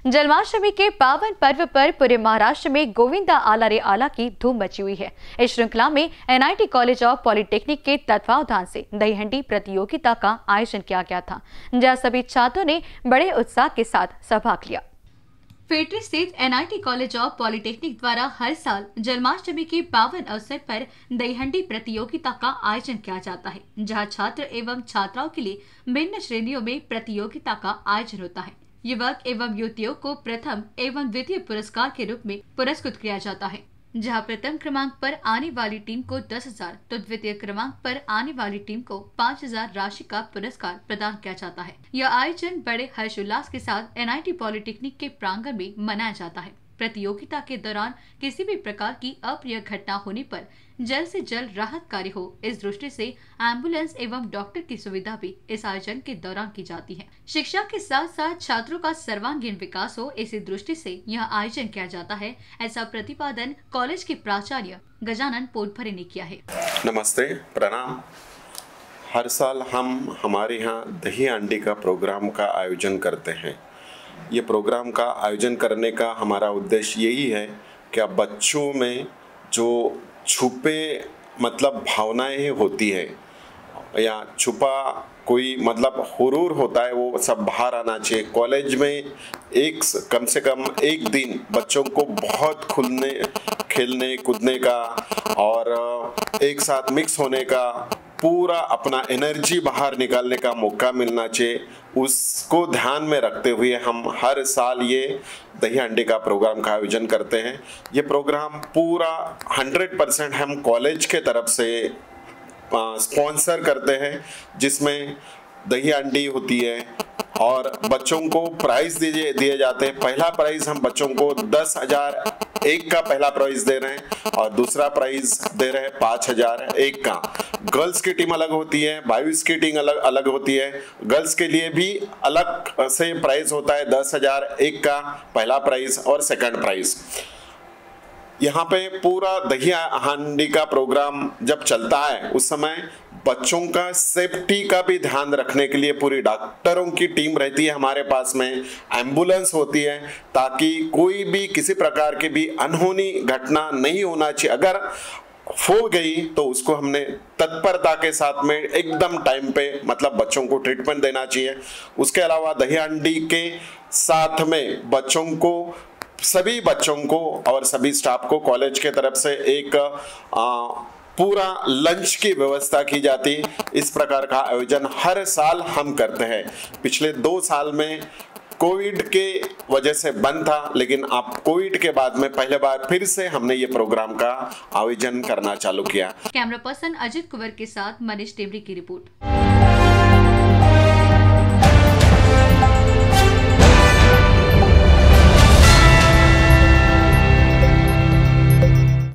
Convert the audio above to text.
जन्माष्टमी के पावन पर्व पर पूरे महाराष्ट्र में गोविंदा आला रे आला की धूम मची हुई है। इस श्रृंखला में एनआईटी कॉलेज ऑफ पॉलिटेक्निक के तत्वावधान से दहीहंडी प्रतियोगिता का आयोजन किया गया था, जहां सभी छात्रों ने बड़े उत्साह के साथ सहभाग लिया। फेटरी स्थित एनआईटी कॉलेज ऑफ पॉलिटेक्निक द्वारा हर साल जन्माष्टमी के पावन अवसर पर दहीहंडी प्रतियोगिता का आयोजन किया जाता है, जहां छात्र एवं छात्राओं के लिए भिन्न श्रेणियों में प्रतियोगिता का आयोजन होता है। युवक एवं युवतियों को प्रथम एवं द्वितीय पुरस्कार के रूप में पुरस्कृत किया जाता है, जहां प्रथम क्रमांक पर आने वाली टीम को 10,000 तो द्वितीय क्रमांक पर आने वाली टीम को 5,000 राशि का पुरस्कार प्रदान किया जाता है। यह आयोजन बड़े हर्षोल्लास के साथ एनआईटी पॉलिटेक्निक के प्रांगण में मनाया जाता है। प्रतियोगिता के दौरान किसी भी प्रकार की अप्रिय घटना होने पर जल्द से जल्द राहत कार्य हो, इस दृष्टि से एम्बुलेंस एवं डॉक्टर की सुविधा भी इस आयोजन के दौरान की जाती है। शिक्षा के साथ साथ छात्रों का सर्वांगीण विकास हो, इसी दृष्टि से यह आयोजन किया जाता है, ऐसा प्रतिपादन कॉलेज के प्राचार्य गजानन पोटभरे ने किया है। नमस्ते, प्रणाम। हर साल हम हमारे यहाँ दही हांडी का प्रोग्राम का आयोजन करते हैं। ये प्रोग्राम का आयोजन करने का हमारा उद्देश्य यही है कि अब बच्चों में जो छुपे भावनाएं होती है या छुपा कोई हुरूर होता है, वो सब बाहर आना चाहिए। कॉलेज में कम से कम एक दिन बच्चों को बहुत खुलने, खेलने कूदने का और एक साथ मिक्स होने का, पूरा अपना एनर्जी बाहर निकालने का मौका मिलना चाहिए। उसको ध्यान में रखते हुए हम हर साल ये दही हांडी का प्रोग्राम का आयोजन करते हैं। ये प्रोग्राम पूरा 100% हम कॉलेज के तरफ से स्पॉन्सर करते हैं, जिसमें दही हांडी होती है और बच्चों को प्राइज दिए जाते हैं। पहला प्राइज हम बच्चों को 10,000 एक का पहला प्राइज दे रहे हैं और दूसरा प्राइज दे रहे हैं 5,000 एक का। गर्ल्स की टीम अलग होती है, बॉयज की टीम अलग होती है। गर्ल्स के लिए भी अलग से प्राइज होता है, 10,000 एक का पहला प्राइज और सेकंड प्राइज। यहाँ पे पूरा दही हांडी का प्रोग्राम जब चलता है उस समय बच्चों का सेफ्टी का भी ध्यान रखने के लिए पूरी डॉक्टरों की टीम रहती है हमारे पास में, एम्बुलेंस होती है, ताकि कोई भी किसी प्रकार की भी अनहोनी घटना नहीं होना चाहिए। अगर हो गई तो उसको हमने तत्परता के साथ में एकदम टाइम पे बच्चों को ट्रीटमेंट देना चाहिए। उसके अलावा दही हांडी के साथ में सभी बच्चों को और सभी स्टाफ को कॉलेज के तरफ से एक पूरा लंच की व्यवस्था की जाती। इस प्रकार का आयोजन हर साल हम करते हैं। पिछले 2 साल में कोविड के वजह से बंद था, लेकिन अब कोविड के बाद में पहले बार फिर से हमने ये प्रोग्राम का आयोजन करना चालू किया। कैमरा पर्सन अजित कुंवर के साथ मनीष टेमरी की रिपोर्ट।